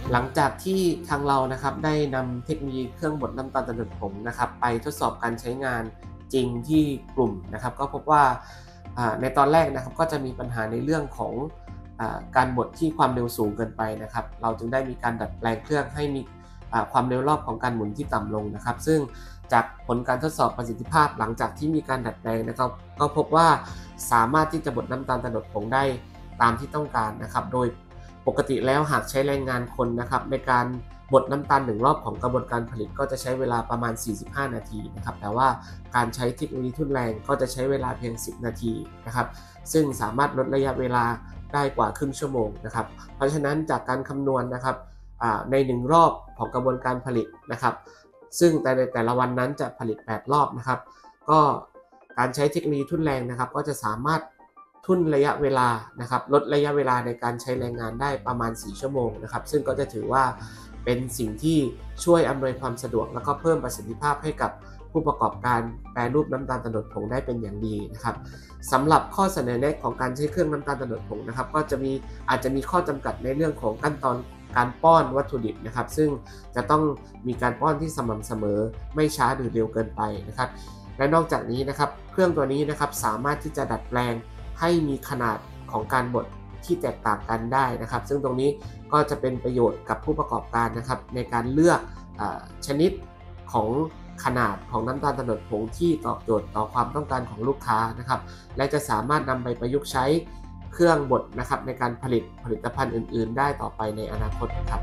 หลังจากที่ทางเรานะครับได้นำเทคโนโลยีเครื่องบดน้ำตาลโตนดผงนะครับไปทดสอบการใช้งานจริงที่กลุ่มนะครับก็พบว่าในตอนแรกนะครับก็จะมีปัญหาในเรื่องของการบดที่ความเร็วสูงเกินไปนะครับเราจึงได้มีการดัดแปลงเครื่องให้มีความเร็วรอบของการหมุนที่ต่ำลงนะครับซึ่งจากผลการทดสอบประสิทธิภาพหลังจากที่มีการดัดแปลงนะครับก็พบว่าสามารถที่จะบดน้ำตาลโตนดผงได้ตามที่ต้องการนะครับโดยปกติแล้วหากใช้แรงงานคนนะครับในการบดน้ำตาล1รอบของกระบวนการผลิตก็จะใช้เวลาประมาณ45นาทีนะครับแต่ว่าการใช้เทคโนโลยีทุ่นแรงก็จะใช้เวลาเพียง10นาทีนะครับซึ่งสามารถลดระยะเวลาได้กว่าครึ่งชั่วโมงนะครับเพราะฉะนั้นจากการคำนวณนะครับใน1รอบของกระบวนการผลิตนะครับซึ่งในแต่ละวันนั้นจะผลิต8รอบนะครับก็การใช้เทคโนโลยีทุ่นแรงนะครับก็จะสามารถทุ่นระยะเวลานะครับลดระยะเวลาในการใช้แรงงานได้ประมาณ4ชั่วโมงนะครับซึ่งก็จะถือว่าเป็นสิ่งที่ช่วยอำนวยความสะดวกและก็เพิ่มประสิทธิภาพให้กับผู้ประกอบการแปรรูปน้ำตาลโตนดผงได้เป็นอย่างดีนะครับสำหรับข้อเสนอแนะของการใช้เครื่องน้ำตาลโตนดผงนะครับก็อาจจะมีข้อจำกัดในเรื่องของขั้นตอนการป้อนวัตถุดิบนะครับซึ่งจะต้องมีการป้อนที่สม่ำเสมอไม่ช้าหรือเร็วเกินไปนะครับและนอกจากนี้นะครับเครื่องตัวนี้นะครับสามารถที่จะดัดแปลงให้มีขนาดของการบดที่แตกต่างกันได้นะครับซึ่งตรงนี้ก็จะเป็นประโยชน์กับผู้ประกอบการนะครับในการเลือกชนิดของขนาดของน้ำตาลโตนดผงที่ตอบโจทย์ต่อความต้องการของลูกค้านะครับและจะสามารถนำไปประยุกต์ใช้เครื่องบดนะครับในการผลิตภัณฑ์อื่นๆได้ต่อไปในอนาคตครับ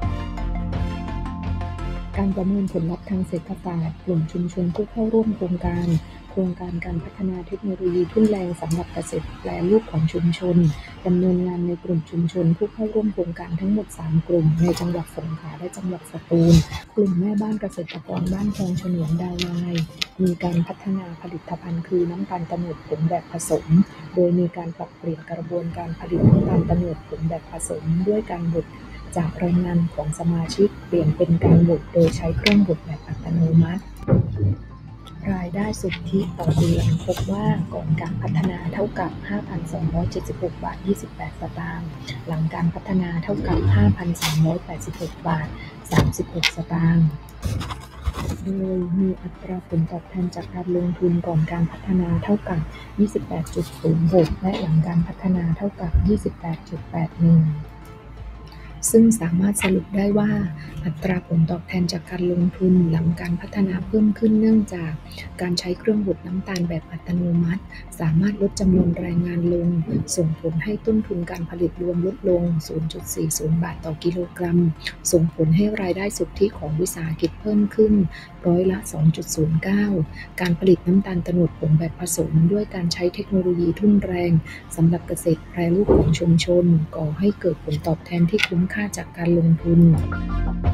การประเมินผลลัพธ์ทางเศรษฐศาสตร์กลุ่มชุมชนผู้เข้าร่วมโครงการการพัฒนาเทคโนโลยีทุ่นแรงสำหรับเกษตรแปรรูปของชุมชนดำเนินงานในกลุ่มชุมชนผู้เข้าร่วมโครงการทั้งหมด3กลุ่มในจังหวัดสงขลาและจังหวัดสตูลกลุ่มแม่บ้านเกษตรกรบ้านคลองฉนวนดาวไลมีการพัฒนาผลิตภัณฑ์คือน้ำตาลโตนดผงแบบผสมโดยมีการปรับเปลี่ยนกระบวนการผลิตน้ำตาลโตนดผงแบบผสมด้วยการบดจากแรงงานของสมาชิกเปลี่ยนเป็นการบดโดยใช้เครื่องบดแบบอัตโนมัติรายได้สุทธิต่อเดือนพบว่าก่อนการพัฒนาเท่ากับ 5,276 บาท 28 สตางค์หลังการพัฒนาเท่ากับ 5,386 บาท 36 สตางค์โดยมีอัตราผลตอบแทนจากการลงทุนก่อนการพัฒนาเท่ากับ 28.06 และหลังการพัฒนาเท่ากับ 28.81ซึ่งสามารถสรุปได้ว่าอัตราผลตอบแทนจากการลงทุนหลังการพัฒนาเพิ่มขึ้นเนื่องจากการใช้เครื่องบดน้ำตาลแบบอัตโนมัติสามารถลดจำนวนแรงงานลงส่งผลให้ต้นทุนการผลิตรวมลดลง 0.40 บาทต่อกิโลกรัมส่งผลให้รายได้สุทธิของวิสาหกิจเพิ่มขึ้นร้อยละ 2.09 การผลิตน้ำตาลโตนดผงแบบผสมด้วยการใช้เทคโนโลยีทุ่นแรงสำหรับเกษตรแปรรูปของชุมชนก่อให้เกิดผลตอบแทนที่คุ้มค่าจากการลงทุน